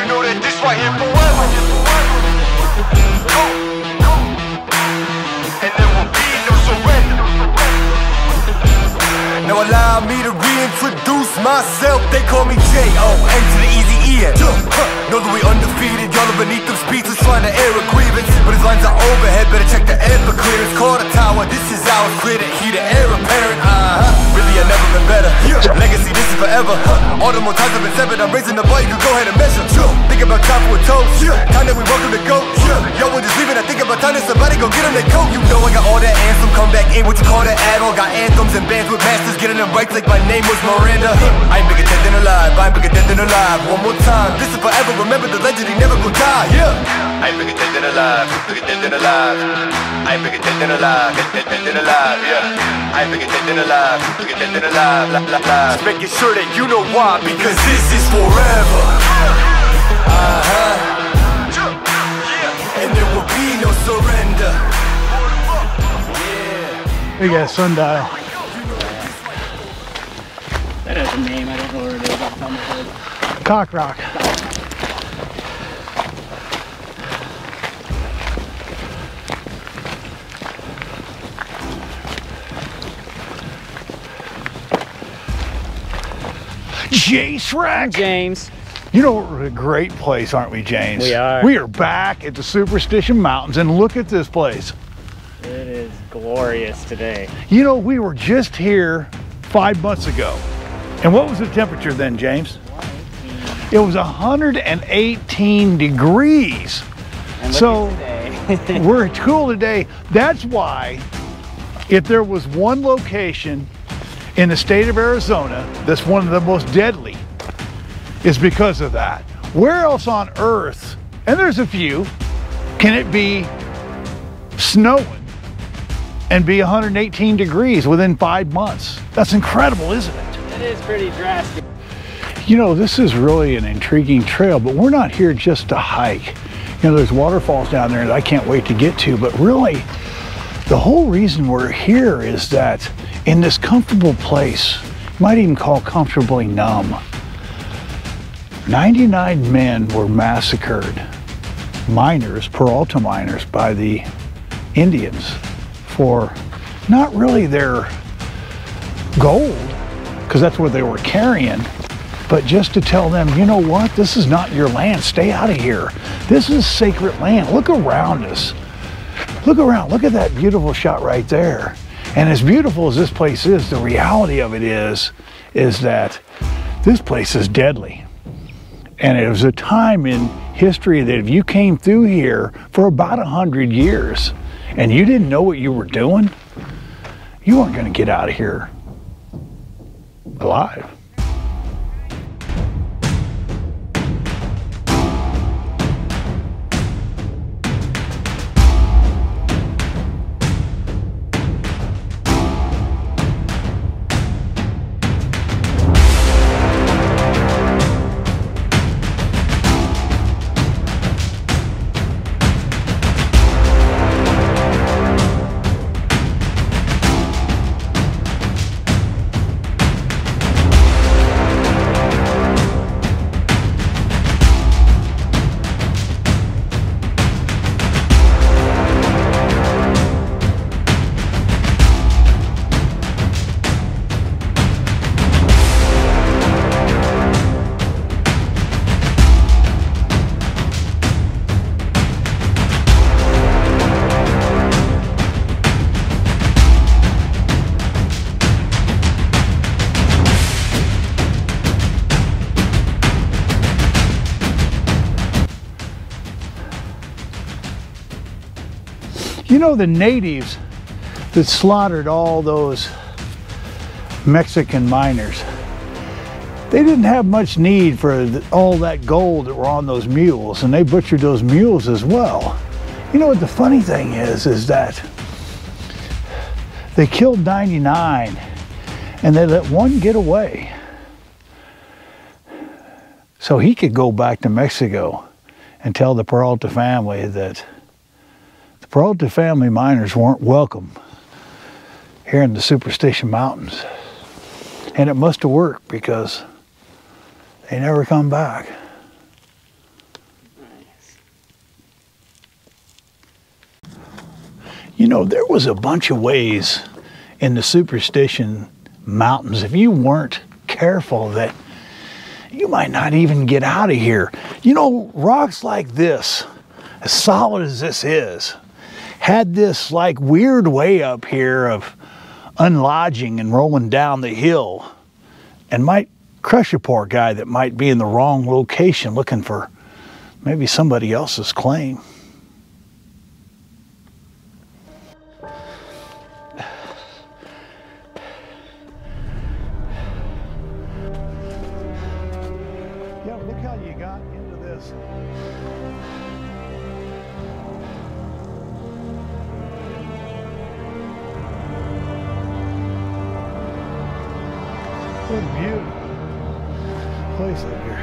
know that this right here forever. Go, go. And there will be no surrender. Now allow me to reintroduce myself. They call me J.O.N. to the easy E-N. Know that we undefeated. Y'all are beneath them speeches trying to air a grievance, but his lines are overhead. Better check the air for clearance. Call the tower. This is ours. Clear the heat, the air apparent. Really, I've never been better. Legacy, this is forever. All the more times I've been severed. I'm raising the bar. You can go ahead and measure. Think about time for a toast. Time that we welcome to go. Yo, we're just leaving. I think about time that somebody go get them their coat. You know I got all that anthem. Come back in. What you call that add-on? Got anthems and bands with masters. Getting them right like my name was Miranda. I ain't bigger dead than alive. I ain't bigger dead than alive. One more time. This is forever. Remember the legend. He never gon' die. I ain't bigger dead than alive. Bigger dead than alive. I ain't bigger dead than alive. Dead than alive. I ain't bigger dead than alive. Bigger dead than alive. Just making sure that you know why. Because this is forever. And there will be no surrender. We got a sundial. That has a name, I don't know where it is off the top of my head. Cock Rock. James. James. You know, we're a great place, aren't we, James? We are. We are back at the Superstition Mountains, and look at this place. It is glorious today. You know, we were just here 5 months ago. And what was the temperature then, James? 118. It was 118 degrees. And So today. we're cool today. That's why if there was one location in the state of Arizona that's one of the most deadly, is because of that. Where else on earth, and there's a few, can it be snowing and be 118 degrees within 5 months? That's incredible, isn't it? It is pretty drastic. You know, this is really an intriguing trail, but we're not here just to hike. You know, there's waterfalls down there that I can't wait to get to, but really, the whole reason we're here is that in this comfortable place, you might even call comfortably numb, 99 men were massacred, miners, Peralta miners, by the Indians for not really their gold, because that's what they were carrying, but just to tell them, you know what, this is not your land, stay out of here. This is sacred land. Look around us. Look around, look at that beautiful shot right there. And as beautiful as this place is, the reality of it is that this place is deadly. And it was a time in history that if you came through here for about 100 years and you didn't know what you were doing, you weren't going to get out of here alive. You know, the natives that slaughtered all those Mexican miners, they didn't have much need for all that gold that were on those mules, and they butchered those mules as well. You know what the funny thing is that they killed 99 and they let one get away so he could go back to Mexico and tell the Peralta family that the Peralta family miners weren't welcome here in the Superstition Mountains. And it must have worked because they never come back. You know, there was a bunch of ways in the Superstition Mountains, if you weren't careful, that you might not even get out of here. You know, rocks like this, as solid as this is, had this like weird way up here of unlodging and rolling down the hill, and might crush a poor guy that might be in the wrong location looking for maybe somebody else's claim. Yeah, look how you got into this. What a beautiful place up here.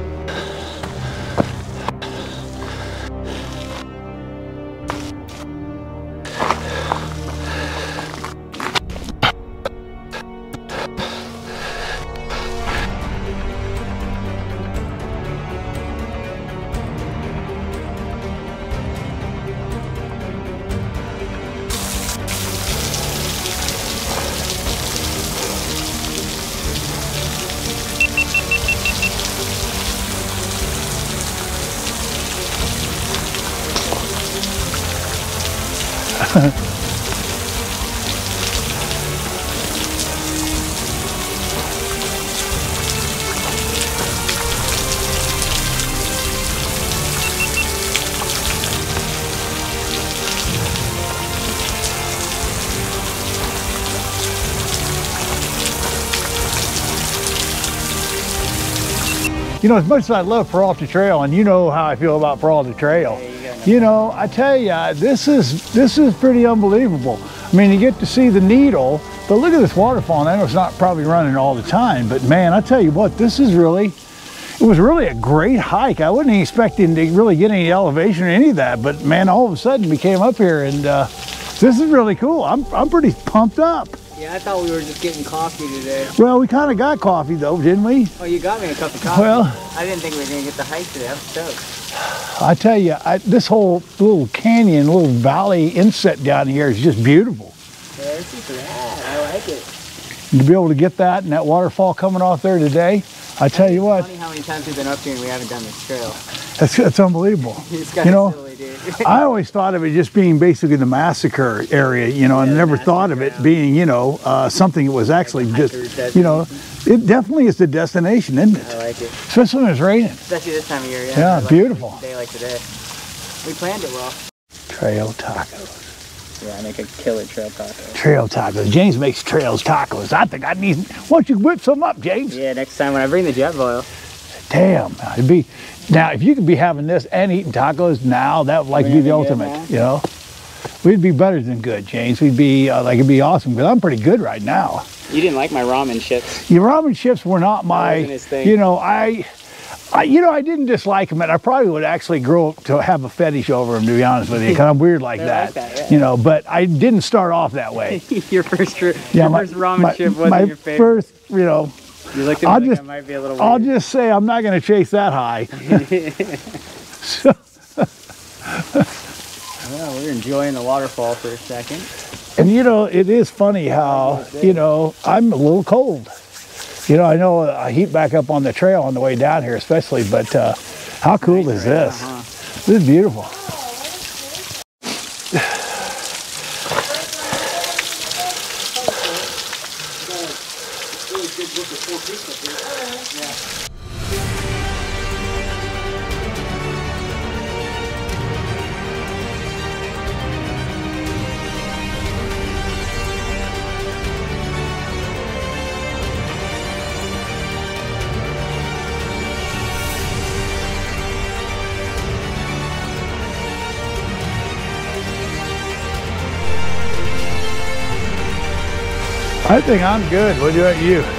You know, as much as I love Peralta Trail, and you know how I feel about Peralta Trail, you know, I tell you, this is pretty unbelievable. I mean, you get to see the needle, but look at this waterfall. And I know it's not probably running all the time, but man, I tell you what, this is really, it was really a great hike. I wasn't expecting to really get any elevation or any of that, but man, all of a sudden we came up here, and this is really cool. I'm pretty pumped up. Yeah, I thought we were just getting coffee today. Well, we kind of got coffee though, didn't we? Oh, you got me a cup of coffee. Well, I didn't think we were going to get the hike today. I'm stoked. I tell you, this whole little canyon, little valley inset down here is just beautiful. Yeah, it's super rad. I like it. And to be able to get that and that waterfall coming off there today, I tell you what. It's funny how many times we've been up here and we haven't done this trail. That's unbelievable. It's kind you know, of silly, dude. I always thought of it just being basically the Massacre area, you know, and never thought of it being, you know, something that was actually just, you know, it definitely is the destination, isn't it? I like it. Especially when it's raining. Especially this time of year, yeah. Yeah, like beautiful. A day like today. We planned it well. Trail tacos. Yeah, I make a killer trail taco. Trail tacos. James makes trails tacos. I think I need, why don't you whip some up, James? Yeah, next time when I bring the jet boil. Damn, it'd be, now if you could be having this and eating tacos now, that would like be the ultimate, you know? We'd be better than good, James. We'd be, like, it'd be awesome, because I'm pretty good right now. You didn't like my ramen chips. Your ramen chips were not my, you know, you know, I didn't dislike them, and I probably would actually grow up to have a fetish over them, to be honest with you, because I'm weird like that, yeah. you know, but I didn't start off that way. Your first ramen chip wasn't your favorite. First, you know, you looked at me like I might be a little weird. I'll just say I'm not going to chase that high. So, well, we're enjoying the waterfall for a second. And you know, it is funny how, you know, I'm a little cold. You know, I know I heat back up on the trail on the way down here especially, but how cool is this? This is beautiful. I think I'm good. What about you?